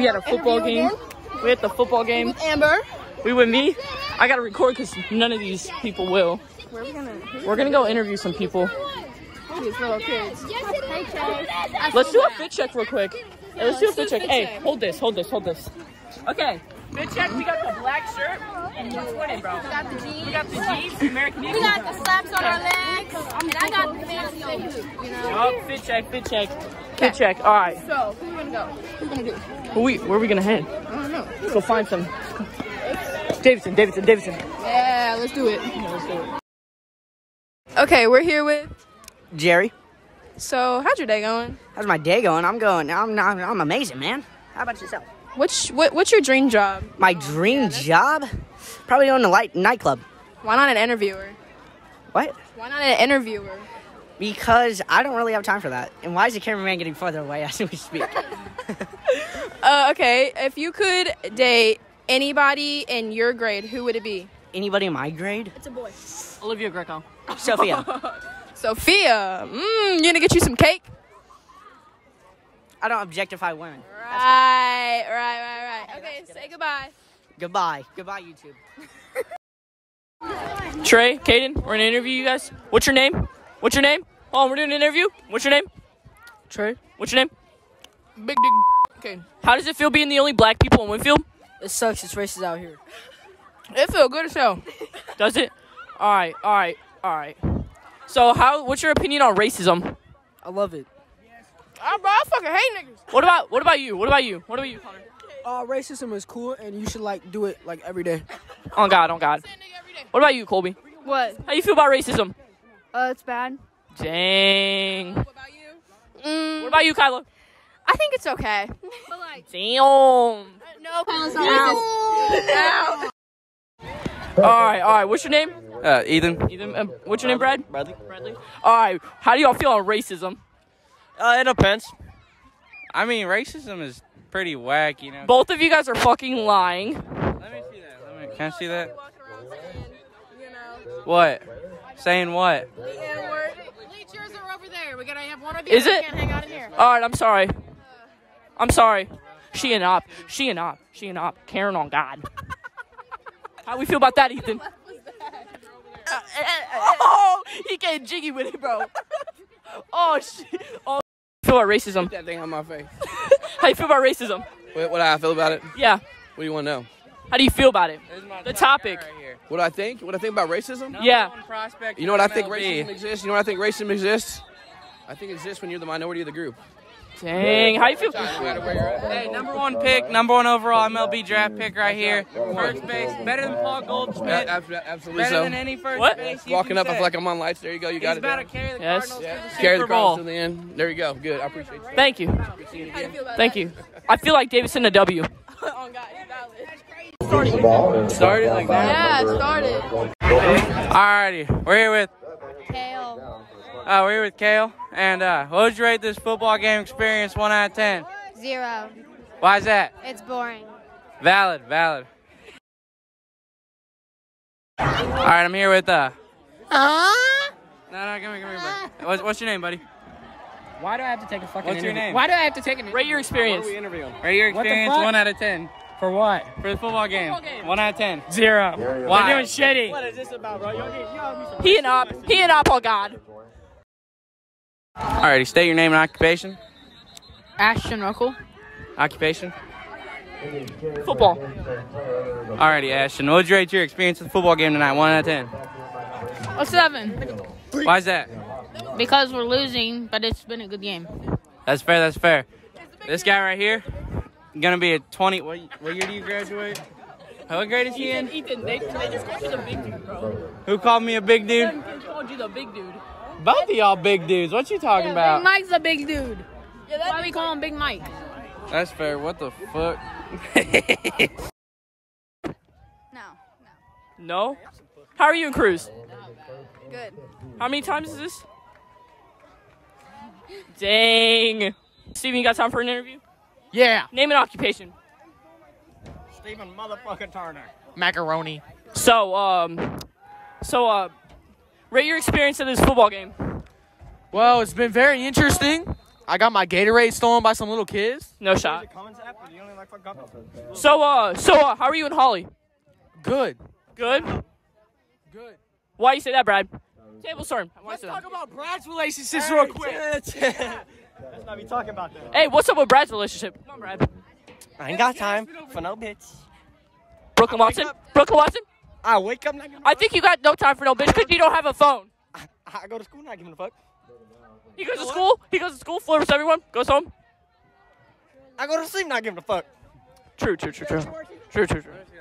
We had a football game. We had the football game. With Amber. We with me. I gotta record because none of these people will. Where are we gonna? We're gonna go interview some people. These little kids. Let's do a fit check real quick. Hey, let's do a fit check. Hey, hold this. Okay, fit check. We got the black shirt. What's winning, bro? We got the jeans. We got the jeans, the American Eagle. We got the slaps on our legs. And I got the fancy hoop, you know? Oh, fit check. Fit check. All right. So, who we gonna go? Who we gonna do? Where are we gonna head? I don't know. Let's go find some. Davidson. Yeah, let's do it. Okay, we're here with Jerry. So, how's your day going? How's my day going? I'm amazing, man. How about yourself? What's your dream job? My dream job? Probably own a nightclub. Why not an interviewer? What? Why not an interviewer? Because I don't really have time for that. And why is the cameraman getting farther away as we speak? Okay, if you could date anybody in your grade, who would it be? Anybody in my grade? It's a boy. Olivia Greco. Sophia. Sophia. You gonna get you some cake? I don't objectify women. Right. Okay, say goodbye. Goodbye, YouTube. Trey, Caden, we're gonna interview you guys. What's your name? Oh, we're doing an interview. What's your name? Trey. What's your name? Big dick. Okay. How does it feel being the only black people in Winfield? It sucks. It's racist out here. It feel good as hell. Does it? All right. So, what's your opinion on racism? I love it. Bro, I fucking hate niggas. What about you? What about you, Connor? Racism is cool, and you should do it every day. On God. What about you, Colby? What? How you feel about racism? It's bad. Dang. What about you? What about you, Kyla? I think it's okay. But Damn. no, Kyla's not racist. All right. What's your name? Ethan. What's your name, Brad? Bradley. All right. How do y'all feel on racism? It depends. I mean, racism is pretty whack, you know. Both of you guys are fucking lying. Let me see that. Can I see that? What? Saying what? Bleachers are over there. We gotta have one of you. Is it? Can't hang out in here. All right. I'm sorry. She and op. Karen on God. How we feel about that, Ethan? Oh, he getting jiggy with it, bro. Oh shit. Oh, feel about racism? That thing on my face. How you feel about racism? What do I feel about it? Yeah. What do you want to know? How do you feel about it? The topic. What do I think? What I think about racism? Yeah. You know what I think racism exists? You know what I think racism exists? I think it exists when you're the minority of the group. Dang. How you feel? Hey, number one pick, number one overall MLB draft pick right here. First base, better than Paul Goldschmidt. Absolutely Better so. than any first What? base. you Walking can up, I say. feel like I'm on lights. There you go. You got He's it. about to down. carry the Yes. Cardinals to the Carry the Super Bowl. Cardinals to the end. There you go. Good. I appreciate you. Thank you. Thank you. I feel like Davidson a W. Oh God, you're valid. Started like that. Yeah, it started. Alrighty, we're here with Kale. we're here with Kale. And what would you rate this football game experience 1 out of 10? 0. Why is that? It's boring. Valid. Alright, I'm here with No, come here, buddy. What's your name, buddy? Why do I have to take a fucking What's your name? Why do I have to take an Rate your experience. Rate your What the experience fuck? 1 out of 10. For what? For the football game. 1 out of 10. 0. Why? They're doing shitty. What is this about, bro? He and op on God. Alrighty, state your name and occupation. Ashton Ruckle. Occupation. Football. Alrighty, Ashton. What would you rate your experience with the football game tonight? 1 out of 10. A 7. Why is that? Because we're losing, but it's been a good game. That's fair. This guy right here, gonna be a 20. What year do you graduate? What grade is he in? Ethan, they just called you the big dude, bro. Who called me a big dude? They called you the big dude. Both of y'all big dudes. What you talking about? Big Mike's a big dude. Why we call him Big Mike? That's fair. What the fuck? No? How are you in cruise? Good. How many times is this? Dang. Steven, you got time for an interview? Yeah. Name and occupation. Stephen motherfucking Turner. Macaroni. So, rate your experience of this football game. Well, it's been very interesting. I got my Gatorade stolen by some little kids. No shot. So, how are you and Holly? Good. Good? Good. Why you say that, Brad? Table storm. Why Let's say talk that? about Brad's relationships real quick. Let's not be talking about that. Hey, what's up with Brad's relationship? Come on, Brad. I ain't got time for no bitch. Brooklyn Watson? Brooklyn Watson? I wake up not giving a I fuck. think you got no time for no bitch because you don't have a phone. I go to school not giving a fuck. He goes to school. He goes to school, flirts with everyone, goes home. I go to sleep not giving a fuck. True. True.